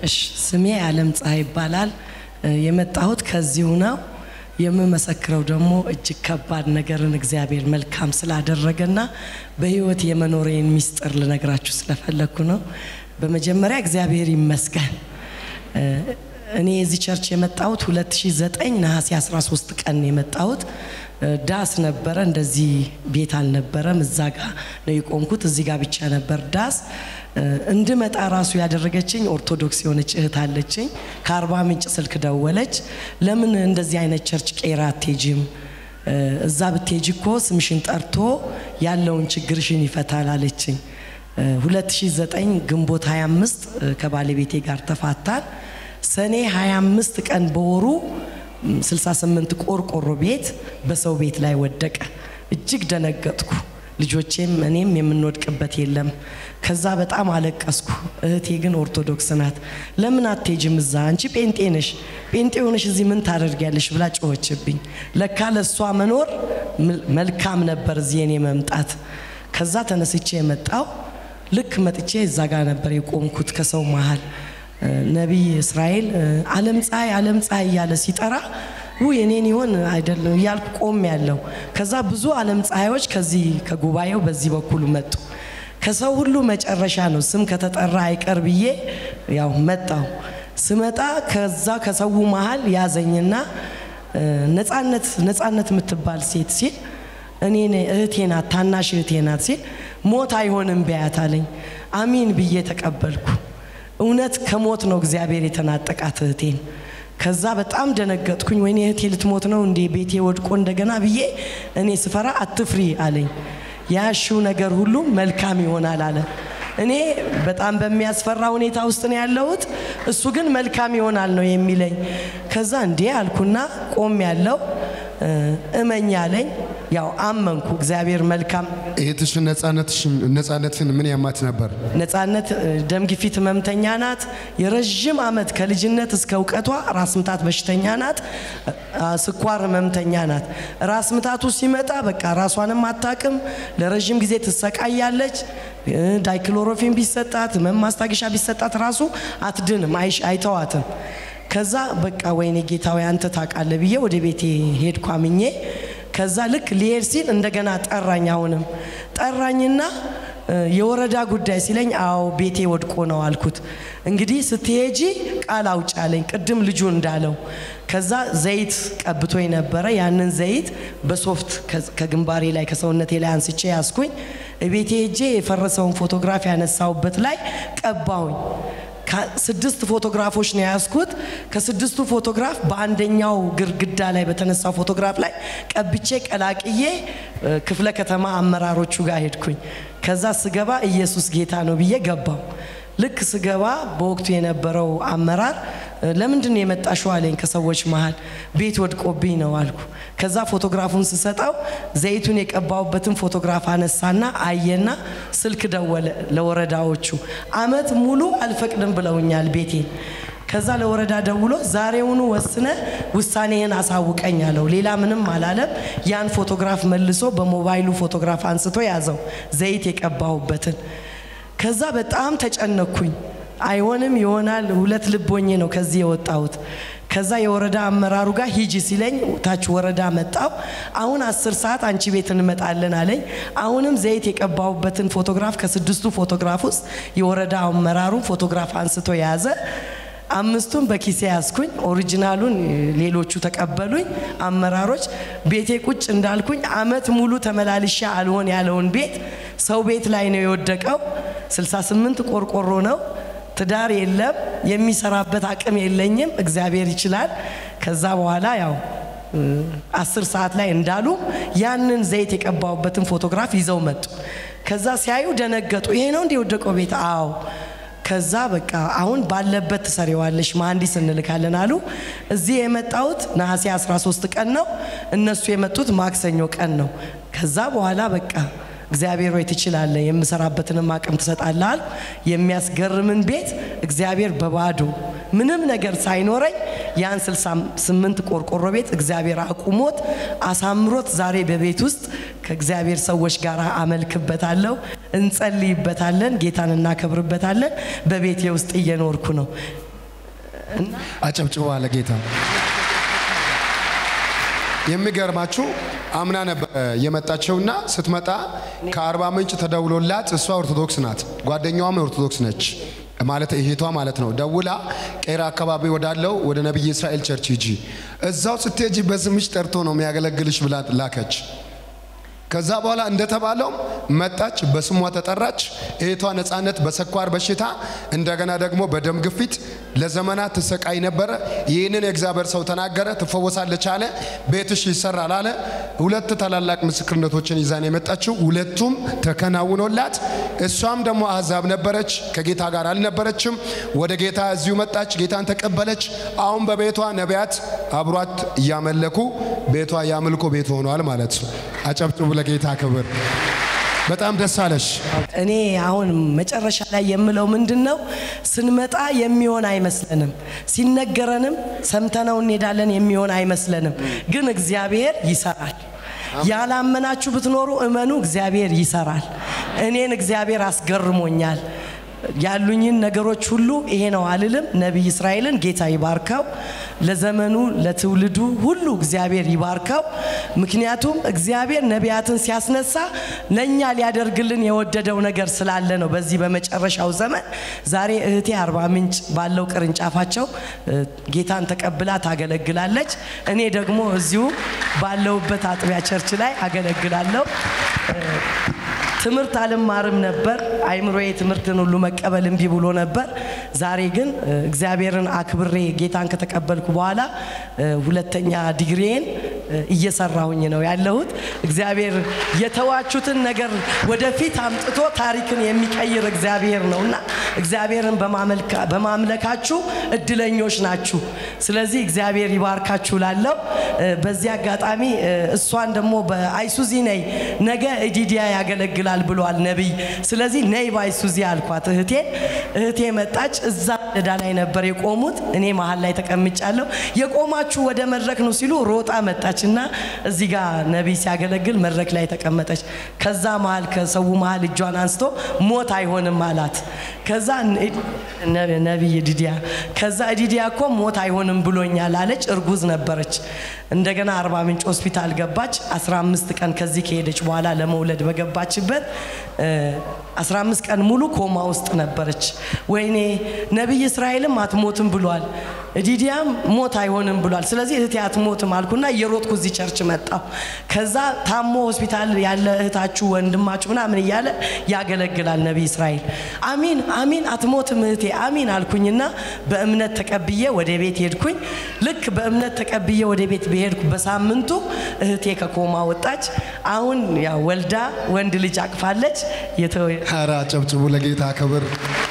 እሺ ስሜ ዓለም ፀሐይ ይባላል የመጣሁት ከዚሁ ነው የምመሰክረው ደግሞ እጅግ ከባድ ነገርን እግዚአብሔር መልካም ስላደረገና በህይወት የመኖሬን ሚስጥር ልነግራችሁ ስለፈለኩ ነው በመጀመሪያ እግዚአብሔር ይመስገን እኔ እዚህ ቸርች የመጣሁት 2009 ነሐሴ 13 ቀን የመጣሁት ዳስ ነበር እንደዚህ ቤት አልነበረም እዛጋ ነው የቆምኩት እዚህ ጋር ብቻ ነበር ዳስ እንድመጣ ራሱ ያደረገችኝ ኦርቶዶክስ የሆነች እህት አለችኝ ከ40 ምንጭ ስልክ ደወለች ለምን እንደዚህ አይነት ቸርች ቄራ አትሄጂም እዛ ብትሄጂኮ ስምሽን ጠርቶ ያለውን ችግርሽን ይፈታል አለችኝ 2009 ግንቦት 25 ከባለቤቴ ጋር ተፋታን ሰኔ 25 ቀን በወሩ 68 ቆርቆሮ ቤት በሰው ቤት ላይ ወደቀ እጅግ ደነገጥኩ ልጆቼም እኔም የምንወድቅበት የለም ከዛ በጣም አለቀስኩ እህቴ ግን ኦርቶዶክስ ናት ለምን አትሄጂም እዛ አንቺ ጴንጤ ነሽ ጴንጤ ሆነሽ እዚህ ምን ታደርጊያለሽ ብላ ጮኸችብኝ ለካ ለሷ መኖር መልካም ነበር እዚህ እኔ መምጣት ከዛ ተነስቼ የመጣው ልክ መጥቼ እዛ ጋር ነበር የቆምኩት ከሰው መሃል ነብይ እስራኤል ዓለም ፀሐይ ያለ ሲጠራ የኔን ይሆን አይደለም ያልኩ ቆም ያለው ከዛ ብዙ ዓለም ፀሐዮች ከዚህ ከጉባኤው በዚህ በኩል መጡ ከሰው ሁሉ መጨረሻ ነው ስም ከተጠራ አይቀር ብዬ ያው መጣው ስመጣ ከዛ ከሰው መሃል ያዘኝና ነፃነት የምትባል ሴት ሲል እኔ እህቴና ታናሽ እህቴና ሲል ሞት አይሆንም ቢያታለኝ አሚን ብዬ ተቀበልኩ እውነት ከሞት ነው እግዚአብሔር የተናጠቃት እህቴን ከዛ በጣም ደነገጥኩኝ ወይኔ እህቴ ልትሞት ነው እንዴ ቤቴ ወድቆ እንደገና ብዬ እኔ ስፈራ አትፍሪ አለኝ ያሽው ነገር ሁሉ መልካም ይሆናል አለ እኔ በጣም በሚያስፈራ ሁኔታ ውስጥ ነው ያለሁት እሱ ግን መልካም ይሆናል ነው የሚለኝ ከዛ እንዴ አልኩና ቆም ያለው እመኛለኝ ያው አመንኩ እግዚአብሔር መልካም እህትሽ ነፃነትን ምን ያማት ነበር ነፃነት ደም ግፊት ህመምተኛ ናት የረጅም አመት ከልጅነት እስከ ዕውቀቷ ራስ ምታት በሽተኛ ናት ስኳር ህመምተኛ ናት ራስ ምታቱ ሲመጣ በቃ ራሷንም አታቅም ለረጅም ጊዜ ትሰቃያለች ዳይክሎሮፊን ቢሰጣት ማስታገሻ ቢሰጣት ራሱ አትድንም አይተዋትም ከዛ በቃ ወይኔ ጌታው አንተ ታቃለ ብዬ ወደ ቤቴ ሄድኩ አምኜ ከዛ ልክ ሊሄድ ሲል እንደገና ጠራኝና የወረዳ ጉዳይ ሲለኝ አው ቤቴ ወድቆ ነው አልኩት እንግዲህ ስትሄጂ ቃል አውጫለኝ ቅድም ልጁ እንዳለው ከዛ ዘይት ቀብቶኝ ነበር ያንን ዘይት በሶፍት ከግንባሬ ላይ ከሰውነቴ ላይ አንስቼ ያስኩኝ ቤቴ ሄጄ የፈረሰውን ፎቶግራፍ ያነሳውበት ላይ ቀባውኝ ከ6 ፎቶግራፎች ነው ያስኩት ከ6ቱ ፎቶግራፍ በአንደኛው ግርግዳ ላይ በተነሳው ፎቶግራፍ ላይ ቀብቼ ቀላቅዬ ክፍለ ከተማ አመራሮቹ ጋር ሄድኩኝ ከዛ ስገባ ኢየሱስ ጌታ ነው ብዬ ገባው ልክ ስገባ በወቅቱ የነበረው አመራር ለምንድን ነው የመጣሽው አለኝ ከሰዎች መሃል ቤት ወድቆብኝ ነው አልኩ ከዛ ፎቶግራፉን ስሰጣው ዘይቱን የቀባውበትን ፎቶግራፍ አነሳና አየና ስልክ ደወለ ለወረዳዎቹ አመት ሙሉ አልፈቅድም ብለውኛል ቤቴን ከዛ ለወረዳ ደውሎ ዛሬውኑ ወስነ ውሳኔህን አሳውቀኝ አለው ሌላ ምንም አላለም ያን ፎቶግራፍ መልሶ በሞባይሉ ፎቶግራፍ አንስቶ ያዘው ዘይት የቀባውበትን ከዛ በጣም ተጨነኩኝ አይሆንም ይሆናል ሁለት ልቦኜ ነው ከዚህ የወጣሁት ከዛ የወረዳ አመራሩ ጋር ሂጂ ሲለኝ ታች ወረዳ መጣው አሁን 10 ሰዓት አንቺ ቤት እንመጣለን አለኝ አሁንም ዘይት የቀባውበትን ፎቶግራፍ ከ6ቱ ፎቶግራፍ ውስጥ የወረዳ አመራሩ ፎቶግራፍ አንስቶ ያዘ አምስቱን በኪሴ ያስኩኝ ኦሪጂናሉን ሌሎቹ ተቀበሉኝ አመራሮች ቤቴ ቁጭ እንዳልኩኝ አመት ሙሉ ተመላልሻ አልሆን ያለውን ቤት ሰው ቤት ላይ ነው የወደቀው 68 ቆርቆሮ ነው ትዳር የለም የሚሰራበት አቅም የለኝም እግዚአብሔር ይችላል ከዛ በኋላ ያው 10 ሰዓት ላይ እንዳሉ ያንን ዘይት የቀባውበትን ፎቶግራፍ ይዘው መጡ ከዛ ሲያዩ ደነገጡ ይሄ ነው እንደ ወደቀው ቤት አው ከዛ በቃ አሁን ባለበት ተሰሪዋለሽ መሐንዲስ እንልካለን አሉ እዚህ የመጣሁት ነሐሴ 13 ቀን ነው እነሱ የመጡት ማክሰኞ ቀን ነው ከዛ በኋላ በቃ እግዚአብሔር ወይ ትችላለህ የምሰራበትንም አቅም ተሰጣላል የሚያስገርምን ቤት እግዚአብሔር በባዶ ምንም ነገር ሳይኖረኝ ያን 68 ቆርቆሮ ቤት እግዚአብሔር አቁሞት አሳምሮት ዛሬ በቤት ውስጥ ከእግዚአብሔር ሰዎች ጋር አመልክበታለሁ እንጸልይበታለን ጌታን እናከብርበታለን በቤቴ ውስጥ እየኖርኩ ነው አጨብጭቡ ለጌታ የሚገርማችሁ አምና ነበር የመጣችውና ስትመጣ ከአርባ ምንጭ ተደውሎላት እሷ ኦርቶዶክስ ናት ጓደኛዋም ኦርቶዶክስ ነች ማለት እህቷ ማለት ነው ደውላ ቄራ አካባቢ ወዳለው ወደ ነብይ እስራኤል ቸርች ሂጂ እዛው ስትሄጂ በስምሽ ጠርቶ ነው የሚያገለግልሽ ብላ ላከች ከዛ በኋላ እንደተባለው መጣች በስሟ ተጠራች እህቷ ነፃነት በስኳር በሽታ እንደገና ደግሞ በደም ግፊት ለዘመናት ተሰቃይ ነበር ይሄንን እግዚአብሔር ሰው ተናገረ ትፈወሳለች አለ ቤትሽ ይሰራል አለ ሁለት ታላላቅ ምስክርነቶችን ይዛን የመጣችው ሁለቱም ተከናውኖላት እሷም ደግሞ አዛብ ነበረች ከጌታ ጋር አልነበረችም ወደ ጌታ እዚሁ መጣች ጌታን ተቀበለች አሁን በቤቷ ነቢያት አብሯት ያመለኩ ቤቷ ያመልኮ ቤት ሆኗል ማለት ነው አጨብጭቡ ለጌታ ክብር በጣም ደስ አለሽ እኔ አሁን መጨረሻ ላይ የምለው ምንድነው ስንመጣ የሚሆን አይመስለንም ሲነገረንም ሰምተነው እንሄዳለን የሚሆን አይመስለንም ግን እግዚአብሔር ይሰራል ያላመናችሁ ብትኖሩ እመኑ እግዚአብሔር ይሰራል እኔን እግዚአብሔር አስገርሞኛል ያሉኝን ነገሮች ሁሉ ይሄ ነው አልልም ነብይ እስራኤልን ጌታ ይባርከው ለዘመኑ ለትውልዱ ሁሉ እግዚአብሔር ይባርከው ምክንያቱም እግዚአብሔር ነቢያትን ሲያስነሳ ለኛ ሊያደርግልን የወደደው ነገር ስላለ ነው በዚህ በመጨረሻው ዘመን ዛሬ እህቴ አርባ ምንጭ ባለው ቅርንጫፋቸው ጌታን ተቀብላ ታገለግላለች እኔ ደግሞ እዚሁ ባለውበት አጥቢያ ቸርች ላይ አገለግላለሁ ትምርት አልማርም ነበር አይምሮዬ ትምርትን ሁሉ መቀበል እንቢ ብሎ ነበር ዛሬ ግን እግዚአብሔርን አክብሬ ጌታን ከተቀበልኩ በኋላ ሁለተኛ ዲግሪዬን እየሰራሁኝ ነው ያለሁት እግዚአብሔር የተዋቹትን ነገር ወደፊት አምጥቶ ታሪክን የሚቀይር እግዚአብሔር ነውና እግዚአብሔርን በማምለካችሁ እድለኞች ናችሁ ስለዚህ እግዚአብሔር ይባርካችሁ ላለው በዚህ አጋጣሚ እሷን ደግሞ በአይሱዚ ነይ ነገ ኢዲዲያ ያገለግላል ብሏል ነብይ ስለዚህ ነይ በአይሱዚ አልኳት እህቴ መጣች እዛ ደዳ ላይ ነበር የቆሙት እኔ መሃል ላይ ተቀምጫለሁ የቆማችሁ ወደ መድረክ ነው ሲሉ ሮጣ መጣችና እዚህ ጋር ነብይ ሲያገለግል መድረክ ላይ ተቀመጠች ከዛ መሃል ከሰው መሃል እጇን አንስቶ ሞት አይሆንም አላት ከዛ ነብይ ዲዲያ ከዛ ዲዲያ እኮ ሞት አይሆንም ብሎኛል አለች እርጉዝ ነበረች እንደገና አርባ ምንጭ ሆስፒታል ገባች 15 ቀን ከዚህ ከሄደች በኋላ ለመውለድ በገባችበት 15 ቀን ሙሉ ኮማ ውስጥ ነበረች ወይኔ ነብይ እስራኤልም አትሞትም ብሏል ዲዲያም ሞት አይሆንም ብሏል ስለዚህ እህቴ አትሞትም አልኩና የሮጥኩ እዚህ ቸርች መጣሁ ከዛ ታሞ ሆስፒታል ያለ እህታችሁ ወንድማችሁ ምናምን ይያለ ያገለግላል ነብይ እስራኤል አሚን አሚን አትሞትም እህቴ አሚን አልኩኝና በእምነት ተቀብዬ ወደ ቤት ሄድኩኝ ልክ በእምነት ተቀብዬ ወደ ቤት በሄድኩ በሳምንቱ እህቴ ከኮማ ወጣች አሁን ያ ወልዳ ወንድ ልጅ አቅፋለች ኧረ አጨብጭቡ ለጌታ ክብር